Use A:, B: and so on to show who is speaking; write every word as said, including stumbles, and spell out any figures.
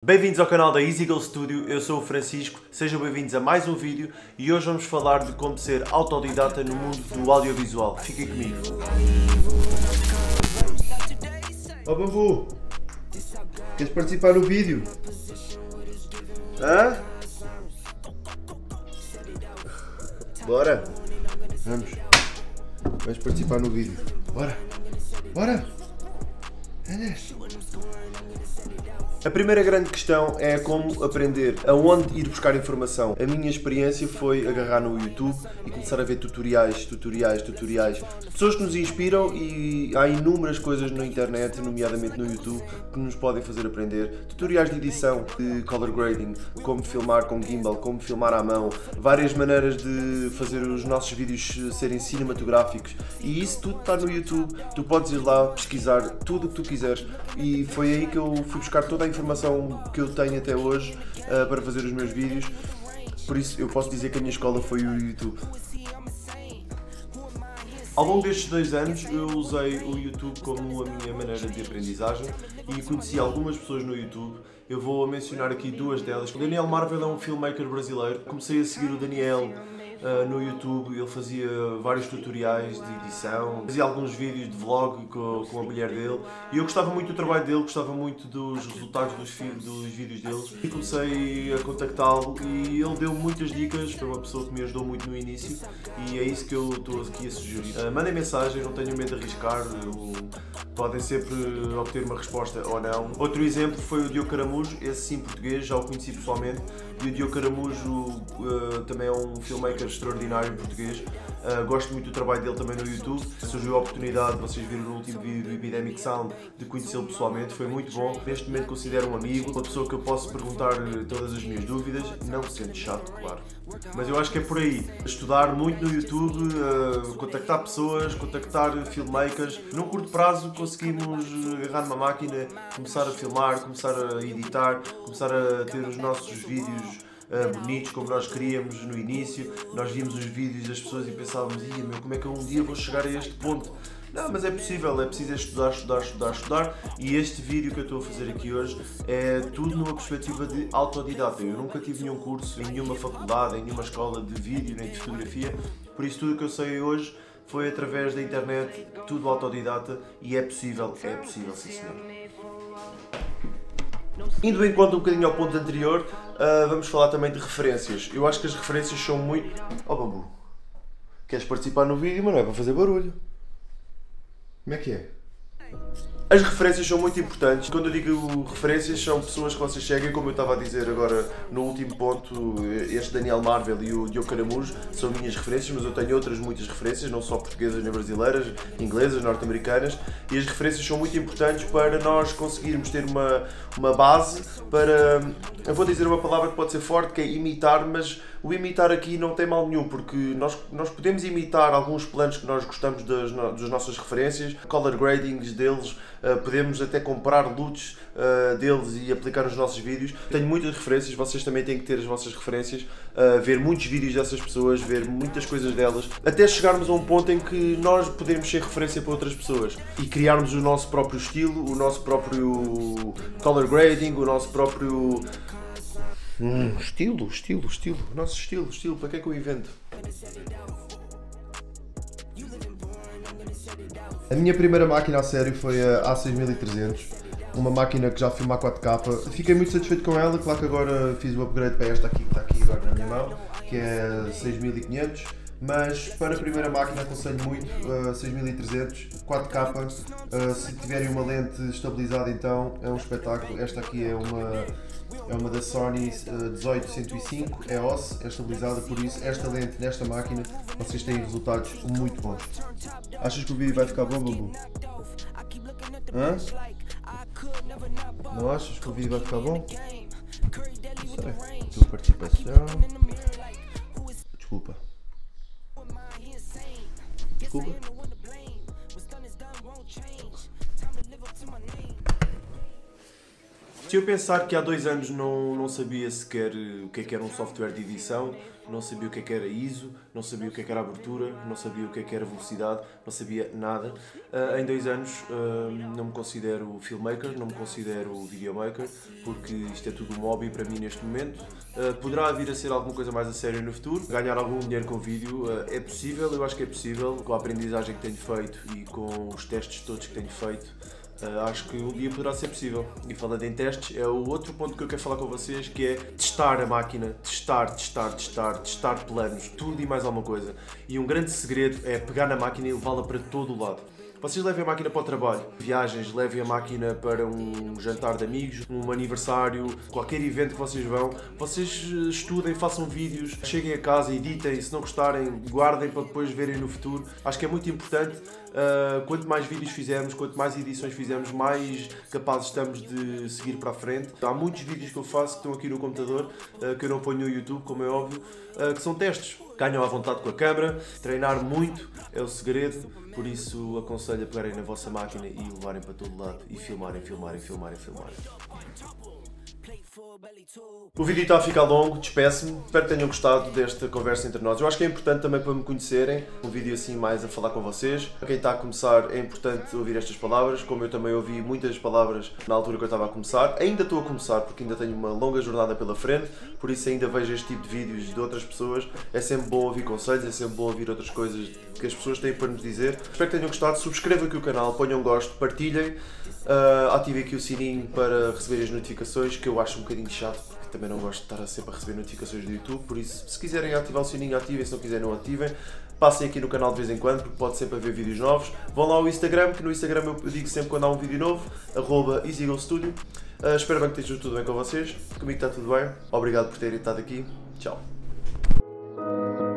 A: Bem-vindos ao canal da EasyGo Studio, eu sou o Francisco, sejam bem-vindos a mais um vídeo e hoje vamos falar de como ser autodidata no mundo do audiovisual. Fiquem comigo.
B: Ó Bambu, queres participar no vídeo? Hã? Bora! Vamos! Vamos participar no vídeo. Bora! Bora! Andas!
A: A primeira grande questão é como aprender, aonde ir buscar informação. A minha experiência foi agarrar no YouTube e começar a ver tutoriais, tutoriais, tutoriais. Pessoas que nos inspiram e há inúmeras coisas na internet, nomeadamente no YouTube, que nos podem fazer aprender. Tutoriais de edição, de color grading, como filmar com gimbal, como filmar à mão, várias maneiras de fazer os nossos vídeos serem cinematográficos. E isso tudo está no YouTube, tu podes ir lá pesquisar tudo o que tu quiseres. E foi aí que eu fui buscar toda a informação que eu tenho até hoje uh, para fazer os meus vídeos, por isso eu posso dizer que a minha escola foi o YouTube. Ao longo destes dois anos eu usei o YouTube como a minha maneira de aprendizagem e conheci algumas pessoas no YouTube. Eu vou mencionar aqui duas delas. O Daniel Marvel é um filmmaker brasileiro. Comecei a seguir o Daniel Uh, no YouTube, ele fazia vários tutoriais de edição, fazia alguns vídeos de vlog com, com a mulher dele e eu gostava muito do trabalho dele, gostava muito dos resultados dos, dos vídeos deles e comecei a contactá-lo e ele deu muitas dicas, foi uma pessoa que me ajudou muito no início e é isso que eu estou aqui a sugerir. Uh, mandem mensagem, não tenham medo de arriscar, eu, podem sempre obter uma resposta ou não. Outro exemplo foi o Diogo Caramujo, esse sim português, já o conheci pessoalmente. E o Diogo Caramujo uh, também é um filmmaker extraordinário em português. Uh, gosto muito do trabalho dele também no YouTube. Surgiu a oportunidade, vocês viram no último vídeo do Epidemic Sound, de conhecê-lo pessoalmente. Foi muito bom. Neste momento considero um amigo, uma pessoa que eu posso perguntar todas as minhas dúvidas, não sendo chato, claro. Mas eu acho que é por aí. Estudar muito no YouTube, uh, contactar pessoas, contactar filmmakers. Num curto prazo conseguimos agarrar numa máquina, começar a filmar, começar a editar, começar a ter os nossos vídeos Uh, bonitos como nós queríamos no início. Nós víamos os vídeos das pessoas e pensávamos, ia meu, como é que eu um dia vou chegar a este ponto? Não, mas é possível, é preciso estudar, estudar, estudar, estudar e este vídeo que eu estou a fazer aqui hoje é tudo numa perspectiva de autodidata. Eu nunca tive nenhum curso em nenhuma faculdade, em nenhuma escola de vídeo nem de fotografia, por isso tudo o que eu sei hoje foi através da internet, tudo autodidata e é possível, é possível, sim senhor. Indo em conta um bocadinho ao ponto anterior, uh, vamos falar também de referências. Eu acho que as referências são muito... Oh Bambu, queres participar no vídeo, mas não é para fazer barulho. Como é que é? As referências são muito importantes. Quando eu digo referências, são pessoas que vocês seguem, como eu estava a dizer agora no último ponto, este Daniel Marvel e o Diogo Caramujo são minhas referências, mas eu tenho outras muitas referências, não só portuguesas nem brasileiras, inglesas, norte-americanas, e as referências são muito importantes para nós conseguirmos ter uma, uma base para, eu vou dizer uma palavra que pode ser forte, que é imitar, mas o imitar aqui não tem mal nenhum, porque nós, nós podemos imitar alguns planos que nós gostamos das, das nossas referências, color gradings deles, uh, podemos até comprar looks uh, deles e aplicar nos nossos vídeos. Tenho muitas referências, vocês também têm que ter as vossas referências, uh, ver muitos vídeos dessas pessoas, ver muitas coisas delas, até chegarmos a um ponto em que nós podemos ser referência para outras pessoas e criarmos o nosso próprio estilo, o nosso próprio color grading, o nosso próprio... Hum, estilo, estilo, estilo, nosso estilo, estilo, para que é que eu invento?
B: A minha primeira máquina a sério foi a A seis mil e trezentos, uma máquina que já filma a quatro K. Fiquei muito satisfeito com ela, claro que agora fiz o upgrade para esta aqui que está aqui agora na minha mão, que é seis mil e quinhentos. Mas para a primeira máquina aconselho muito a uh, seis mil e trezentos, quatro K, uh, se tiverem uma lente estabilizada então é um espetáculo. Esta aqui é uma, é uma da Sony uh, dezoito cento e cinco, é O S, é estabilizada, por isso esta lente nesta máquina vocês têm resultados muito bons. Achas que o vídeo vai ficar bom, Bambu? Hã? Não achas que o vídeo vai ficar bom? Não sei. Tua participação... Desculpa. Desculpa.
A: Se eu pensar que há dois anos não, não sabia sequer o que é que era um software de edição, não sabia o que é que era I S O, não sabia o que é que era abertura, não sabia o que é que era velocidade, não sabia nada. Uh, em dois anos uh, não me considero filmmaker, não me considero videomaker, porque isto é tudo um hobby para mim neste momento. Uh, poderá vir a ser alguma coisa mais a sério no futuro, ganhar algum dinheiro com vídeo, uh, é possível, eu acho que é possível, com a aprendizagem que tenho feito e com os testes todos que tenho feito. Uh, acho que um dia poderá ser possível. E falando em testes, é o outro ponto que eu quero falar com vocês, que é testar a máquina, testar, testar, testar, testar planos, tudo e mais alguma coisa. E um grande segredo é pegar na máquina e levá-la para todo o lado. Vocês levem a máquina para o trabalho, viagens, levem a máquina para um jantar de amigos, um aniversário, qualquer evento que vocês vão. Vocês estudem, façam vídeos, cheguem a casa, editem, se não gostarem, guardem para depois verem no futuro. Acho que é muito importante, uh, quanto mais vídeos fizermos, quanto mais edições fizermos, mais capazes estamos de seguir para a frente. Há muitos vídeos que eu faço que estão aqui no computador, uh, que eu não ponho no YouTube, como é óbvio, uh, que são testes. Ganham à vontade com a câmera, treinar muito é o segredo, por isso aconselho a pegarem na vossa máquina e levarem para todo lado e filmarem, filmarem, filmarem, filmarem. O vídeo está a ficar longo, despeço-me, espero que tenham gostado desta conversa entre nós. Eu acho que é importante também para me conhecerem, um vídeo assim mais a falar com vocês. Para quem está a começar é importante ouvir estas palavras, como eu também ouvi muitas palavras na altura que eu estava a começar. Ainda estou a começar porque ainda tenho uma longa jornada pela frente, por isso ainda vejo este tipo de vídeos de outras pessoas. É sempre bom ouvir conselhos, é sempre bom ouvir outras coisas que as pessoas têm para nos dizer. Espero que tenham gostado, subscrevam aqui o canal, ponham gosto, partilhem. Uh, ativem aqui o sininho para receber as notificações, que eu acho um bocadinho chato, porque também não gosto de estar sempre a receber notificações do YouTube, por isso, se quiserem ativar o sininho, ativem, se não quiserem, não ativem. Passem aqui no canal de vez em quando, porque pode sempre haver vídeos novos. Vão lá ao Instagram, que no Instagram eu digo sempre quando há um vídeo novo, arroba EasyGoStudio. Uh, espero bem que esteja tudo bem com vocês, comigo está tudo bem. Obrigado por terem estado aqui, tchau.